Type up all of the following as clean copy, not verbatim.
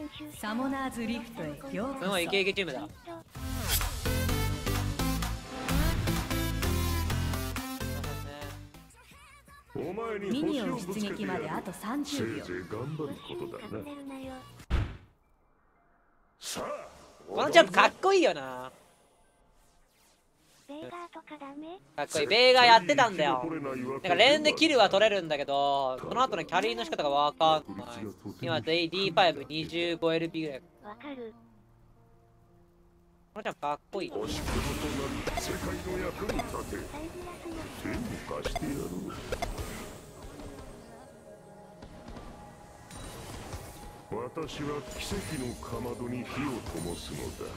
サモナーズリフトへようこそ。 すごいイケイケチームだ。 ミニオン出撃まであと30秒。 このジャンプかっこいいよな。かっこいい。ベーガーやってたんだよ。なんか連でキルは取れるんだけど、この後のキャリーの仕方がわかんない。今 D525LP ぐらい。 わかる。 このジャンプかっこいい。 私は奇跡のかまどに火を灯すのだ。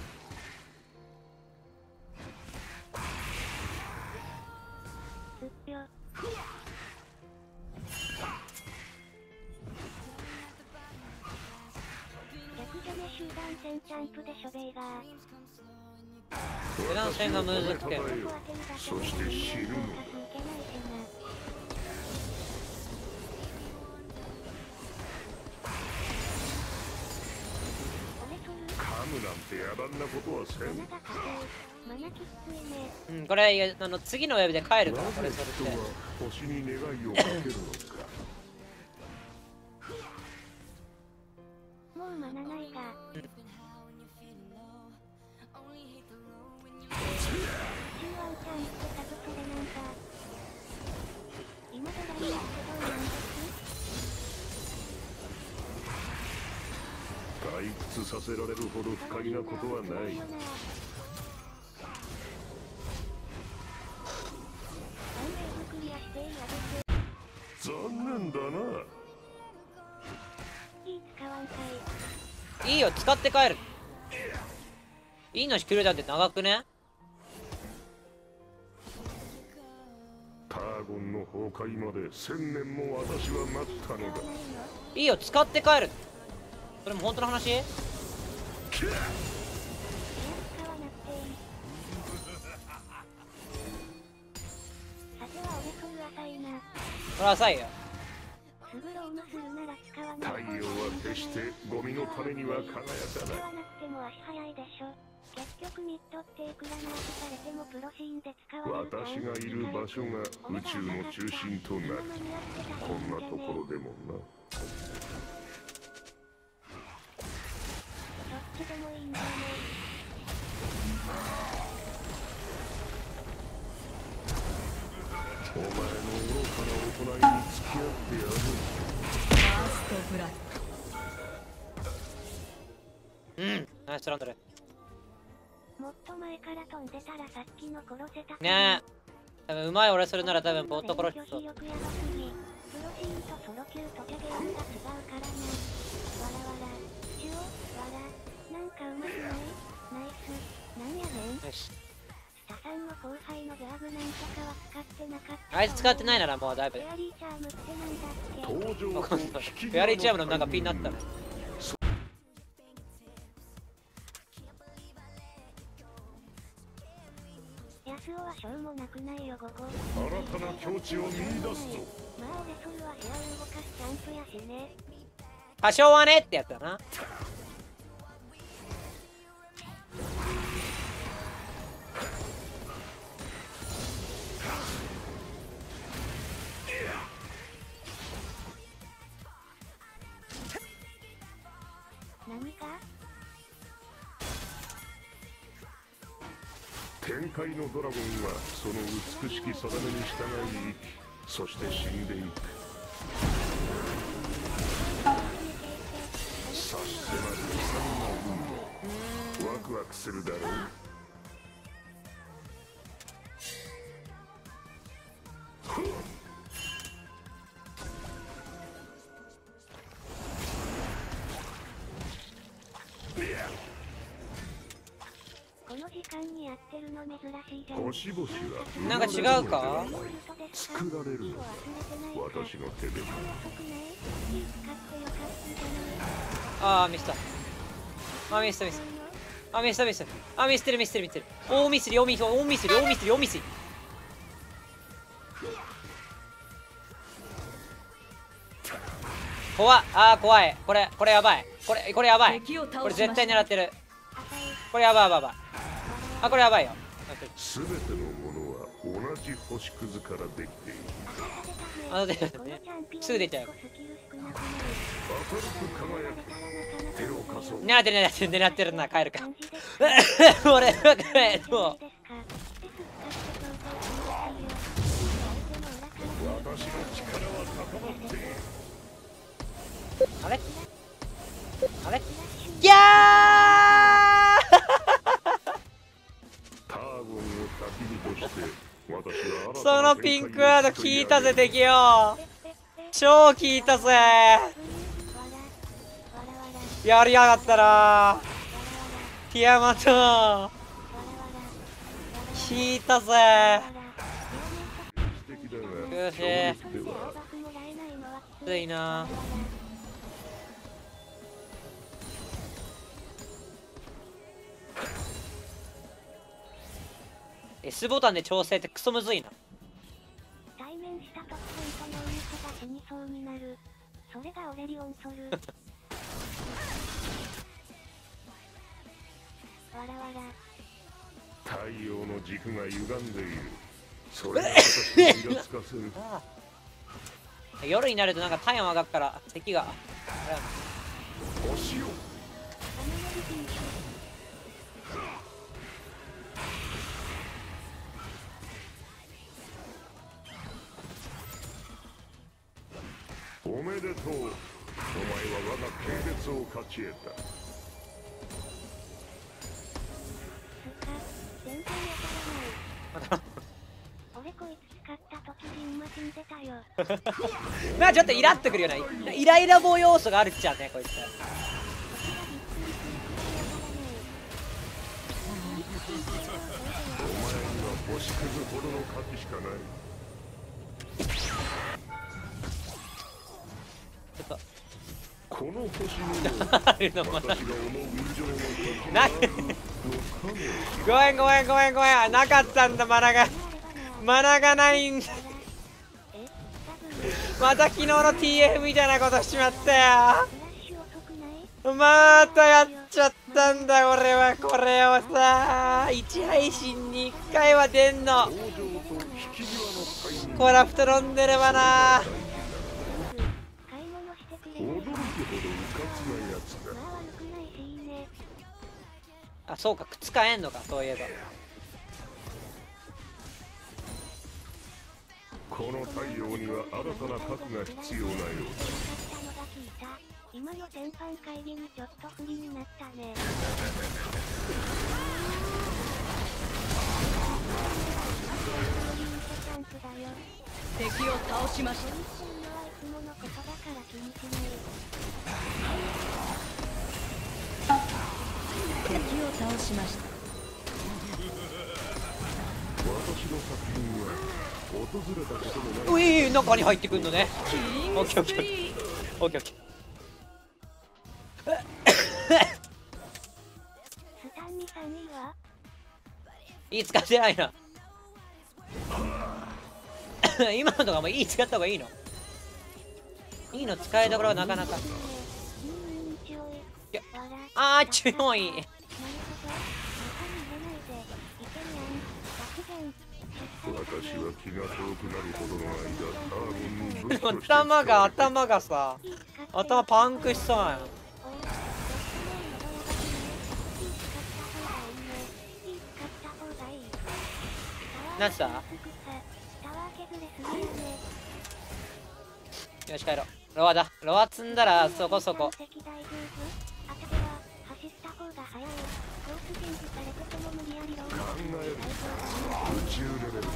逆じゃね集団戦ジャンプでしょベイガー。 集団戦がむずくて。 そして死ぬのだ。噛むなんて野蛮なことはせん。 うん、これ次のウェブで帰るから、これそれって。 星に願いをかけるのか。 もう学ないが。中ワンチャンってサブそれなんか。今ドライやってどうなんです？ 退屈させられるほど不快なことはない。残念だな。 いいよ、使って帰る。いいのしクルーダーって長くね？ ターゴンの崩壊まで1000年も私は待ったのだ。 いいよ、使って帰る。それも本当の話？これ浅いよ。 太陽は決してゴミの種には輝かない。私がいる場所が宇宙の中心となる。こんなところでもな。お前の愚かな行いに付き合ってやる。 ファーストブラッうん、ナイストランドル。 もっと前から飛んでたらさっきの殺せたねえ、多分うまい俺するなら多分ボット殺すと。 プロシーンとソロキューとジャゲ音が違うからな。わらわらジュオわらなんかうまくない？ナイスなんやねん。 よし、 スタさんの後輩のグアブなんとかは使ってなかった。 あいつ使ってないならもうだいぶ。 フェアリーチャームってなんだっけ？ 登場とフェアリーチャームのなんかピンになったね。 ヤスオはしょうもなくないよ午後。 新たな境地を見出すぞ。 まあ俺ソルは部屋を動かすジャンプやしね。 多少はねってやつだな。 何か？ 天界のドラゴンはその美しき定めに従い生き、そして死んでいく。差し迫る悲惨な運命、ワクワクするだろう。 この時間にやってるの珍しいじゃん。 星々はなんか違うか？ 作られるのだ。私の手で。 ああ、ミスった。あ、ミスったミスった。あ、ミスったミスった。あ、ミスってるミスってるミスってる。大ミスり、大ミスり、大ミスり、大ミスり、大ミスり。 怖っ。あー怖い。これやばい。これやばい。 敵を倒しましたこれ絶対狙ってる。 赤いこれやばい。あ、これやばいよ。 すべてのものは同じ星屑からできている。 あ、で、 このチャンピオンすぐ出ちゃう。 スキル少なくなる明るく輝く手を貸そう。 狙ってるな。帰るか。 感じですか俺は帰る。もう。 私の力は高まっている。 あれいやターゴンを先にとして私は新たなそのピンクワード聞いたぜ敵よ。超聞いたぜ。やりやがったなティアマト。聞いたぜ。 素敵だがよしではきついな。S ボタンで調整ってクソむずいな。 対面した時本当のお肉が死にそうになる。それがオレリオンソル。わらわら。 太陽の軸が歪んでいる。それが私をイラつかせる。 夜になるとなんか体温上がるから敵が星よ。おめでとう。お前は我が系列を勝ち得た。 全然わからない。俺こいつ使った時リンマ死んでたよ。 まあちょっとイラっとくるようなイライラ棒要素があるっちゃねこいつ。 お前には星屑ほどの価値しかない。 ちょっとこの星にもあるのまた私が思う以上の価値なごめんなかったんだ。マナがないんだ。また昨日の TF みたいなことしちまったよ。またやっちゃったんだ俺は。これをさ1配信に1回は出んの。コラフト飲んでればな。 驚くほどうかつなやつだ。 あ、そうか靴買えんのかそういえば。 この太陽には新たな核が必要なようだ。 今の全般会議にちょっと不利になったね。 敵を倒しました。 いつものことだから気にしない。 敵を倒しました。 私の作品は訪れたことのない。 うい中に入ってくんのね。オッケーオッケーオッケー。 スタンミさんいいわ。 いい使ってないな。今のとかもいい使った方がいいの。いいの使いどころはなかなか。あー強い。 私は気が遠くなるほどの間、ターゴンに武器として頭がさ頭パンクしそうなの。なんつったよし帰ろう。ロアだ。ロア積んだらそこそこ。 考える宇宙レベルでな。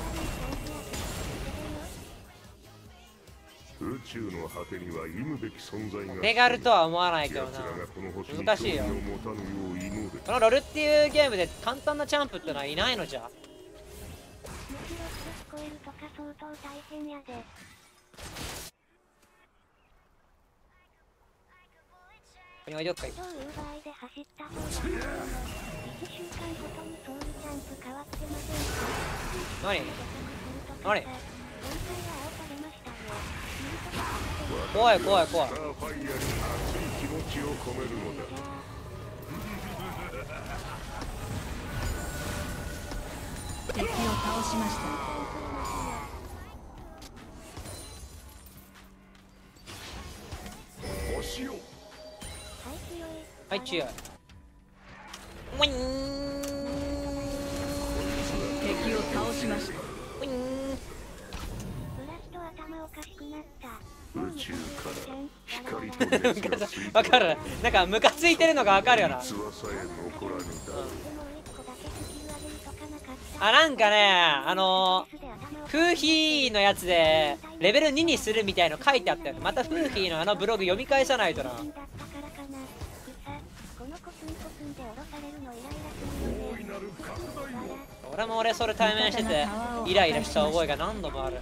宇宙の果てには忌むべき存在が。 手軽とは思わないけどな。 奴らがこの星に難しいよ。 興味を持たぬよう祈る。 このロルっていうゲームで簡単なチャンプってのはいないのじゃ。 むしろ聞こえるとか相当大変やで。 ここに置いとくかい。 超ウーバーで走った方が1週間ごとにソウルチャンプ変わってませんか？ 何今回は青取れましたね。 怖い怖い怖い。 スターファイヤーに熱い気持ちを込めるのだ。 敵を倒しました。 星よ。 はい強い。ウィーン。 敵を倒しました。 ウィーン。 ブラスト頭おかしくなった。 宇宙から光と熱が吸いわかる。なんかムカついてるのがわかるよな。 器さえ残らぬだ。 あ、なんかね、フーヒーのやつでレベル2にするみたいの書いてあったよね。またフーヒーのあのブログ読み返さないとな。俺も俺それ対面しててイライラした覚えが何度もある。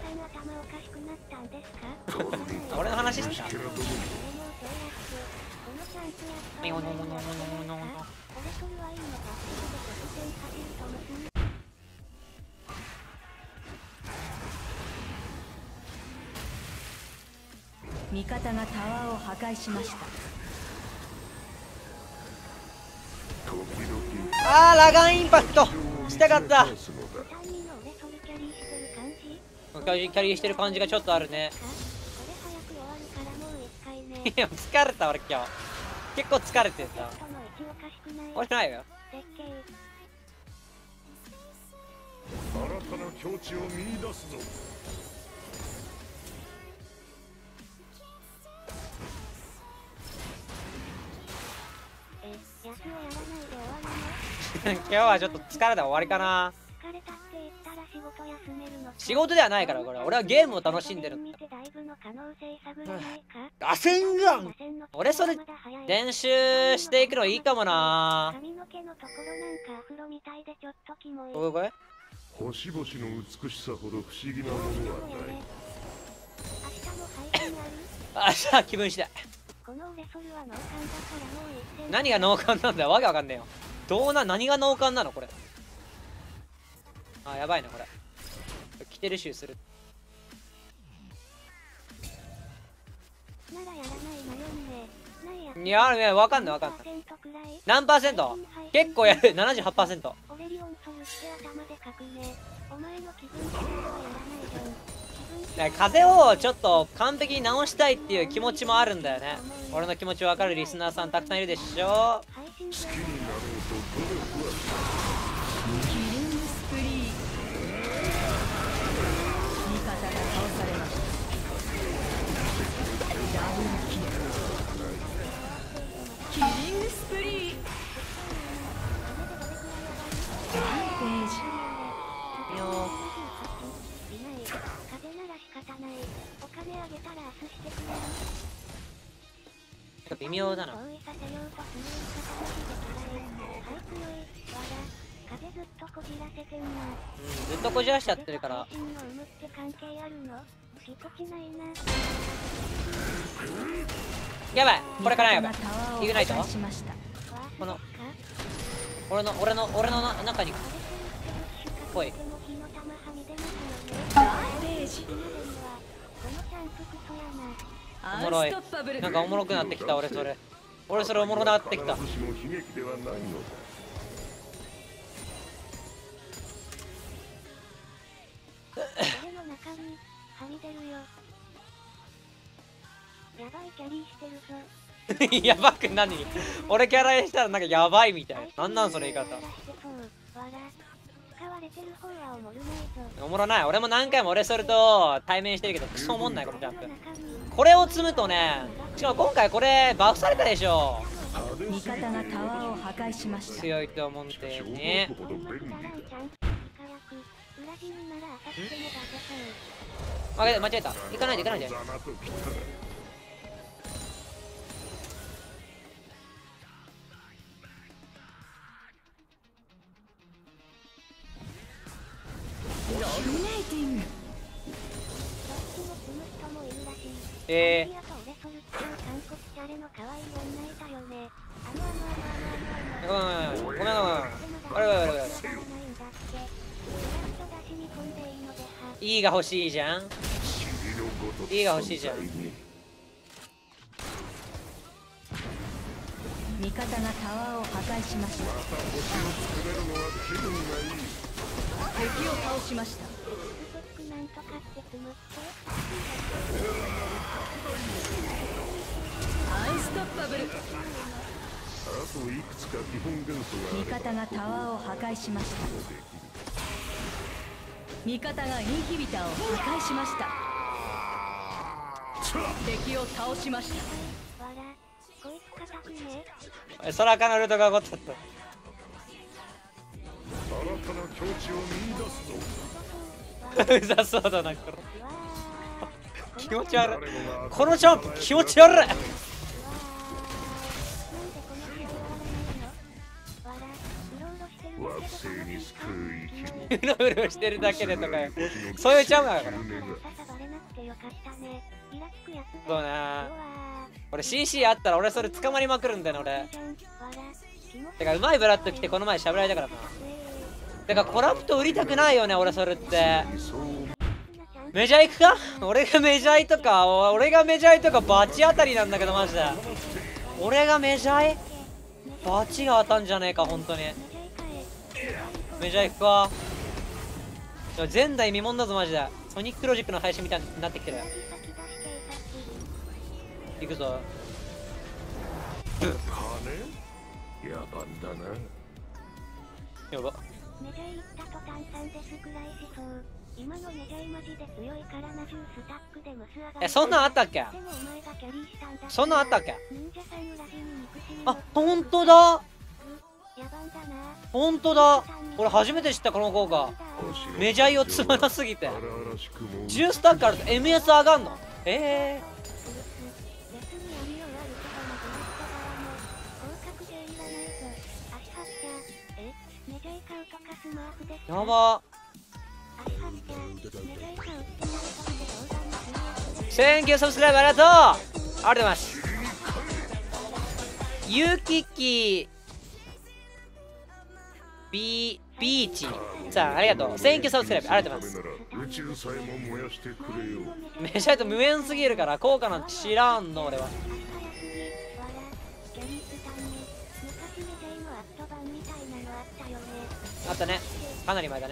俺の話してた。 味方がタワーを破壊しました。 あー、ラガンインパクトしたかった。キャリーしてる感じがちょっとあるね。いや疲れた俺今日。結構疲れてるさ。俺ないよ。 新たな境地を見出すぞ。 今日はちょっと疲れた終わりかな。仕事ではないからこれ。俺はゲームを楽しんでるんだ。ガセンガン。俺それ練習していくのいいかもな。これこれ星々の美しさほど不思議なものはない。 あ、じゃあ気分次第。何が脳幹なんだよ。わけわかんねえよ。何が脳幹なのこれ。あ、やばいなこれ。来てる集する。いやね、わかんないわかんない。何パーセント？結構やる。78%。風をちょっと完璧に直したいっていう気持ちもあるんだよね。俺の気持ち分かるリスナーさんたくさんいるでしょ。 好きになろうと努力はキリングスプリー。味方が倒されました。ダブルキル。キリングスプリー。ランページ。 よー微妙だな。ずっとこじらしちゃってるから。やばい、これからやばい。イグナイト。この俺の中に来い。おもろい。なんかおもろくなってきた。俺それおもろなってきた。 悲劇ではないのだ。やばく何？俺キャラにしたらなんかやばいみたいな。なんなんそれ言い方。おもろない。俺も何回も俺それと対面してるけどクソおもんないこのジャンプ。これを積むとね、しかも今回これバフされたでしょ。 味方がタワーを破壊しました。 強いと思うんだよね。間違えた。行かないで行かないで。ごめん。いいが欲しいじゃん。いいが欲しいじゃん。 味方がタワーを破壊しました。敵を倒しました。 なんとかってつむってアンストッパブル。 あといくつか基本元素が味方がタワーを破壊しました。味方がインヒビターを破壊しました。敵を倒しました。 わらこいつ硬くね空かのルートが起こっちゃった新たな境地を見出すぞ。 うざそうだな、これ。 うわ気持ち悪い。このジャンプ気持ち悪い。 なんでこの試合終わらないのわらうろうろしてるだ惑け星に救う生き物。 うろうろしてるだけでとかよ。そういうジャンプだから。 ささバレなくてよかったねイラつくやつだそうね。 うわ俺 CC あったら俺それ捕まりまくるんだよね、俺。 わら気持ちてかうまいブラッド来てこの前喋られたからな。てかコラプト売りたくないよね、俺それって。メジャー行くか。俺がメジャーとかバチ当たりなんだけどマジで。俺がメジャーバチが当たんじゃねえか本当に。メジャー行くか。前代未聞だぞマジで。ソニックロジックの配信みたいになってきてる。行くぞ。 金？野蛮だな。 やば。 メジャー行った途端3ですくらいしそう今のメジャーマジで強いからな10スタックでムス上がるそんなんあったっけ。 でもお前がキャリーしたんだそんなんあったっけ。 忍者さん裏地に憎しみあ、ほんとだ。 野蛮だなほんとだ。俺初めて知ったこの効果。メジャーを積まなすぎて荒々しくも 10スタックあると MS 上がんの。 別に闇をあるとかも合格でいらないぞ足張っちゃメジャー買うとかスマーフですかやば。 足張っちゃメジャー買うってなるとって相談のするやつですセンキューサブスクライブありがとう。ありがとうございます。ゆききビーチさんありがとう。センキューサブスクライブありがとうございます。 宇宙さえも燃やしてくれよ。 メジャーと無縁すぎるから効果なんて知らんの俺は。 足早すぎわらキャリースタンね昔メジャーのアット版みたいなのあったよねあったね。かなり前だね。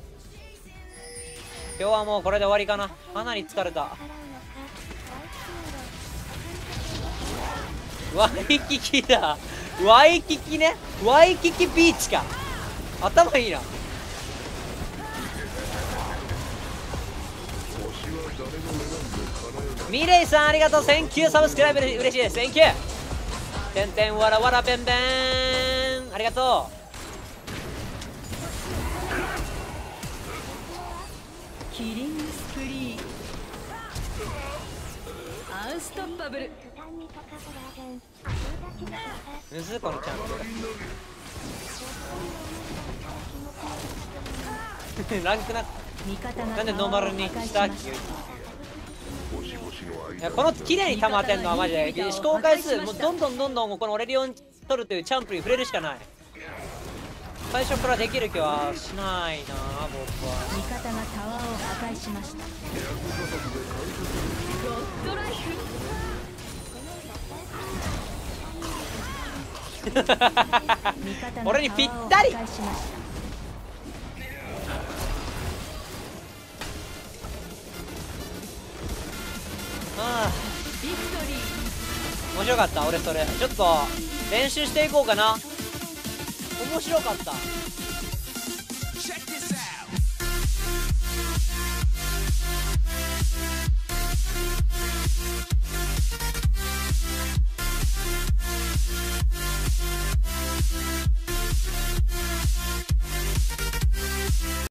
今日はもうこれで終わりかな。かなり疲れた。 払うのかワイキキだ。ワイキキね。ワイキキビーチか。頭いいな。ミレイさんありがとう。センキューサブスクライブで嬉しいです。センキュー。てんてんわらわらべんべんありがとキリングスクリーン。アンストッパブル。 スタンミとかホラーじゃん友達だとさう。むずこのチャンネルランクな。 味方がなんでノーマルにしたっけ。 星々のい間やこの綺麗に溜まってんのはマジで試行回数もうどんどんこのオレリオン取るというチャンプに触れるしかない。最初からできる気はしないな僕は。 味方がタワーを破壊しました。ゴッドライフ。 俺にぴったり。 味方がタワーを破壊しました。 ああビクトリー。 面白かった。俺それちょっと練習していこうかな。面白かった。